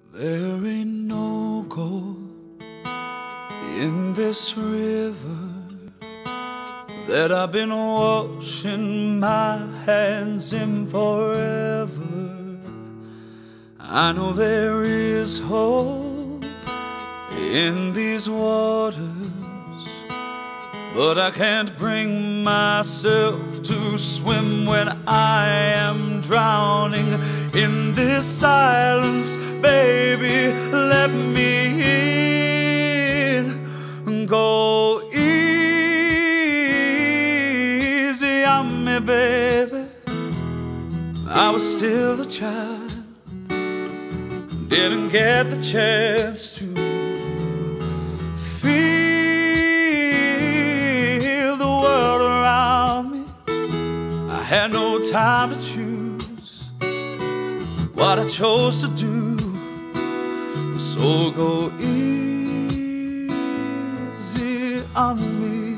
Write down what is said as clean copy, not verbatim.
There ain't no gold in this river that I've been washing my hands in forever. I know there is hope in these waters, but I can't bring myself to swim when I am drowning in this silence. Baby, let me in. Go easy on me, baby. I was still a child, didn't get the chance to feel the world around me. I had no time to choose what I chose to do. So go easy on me.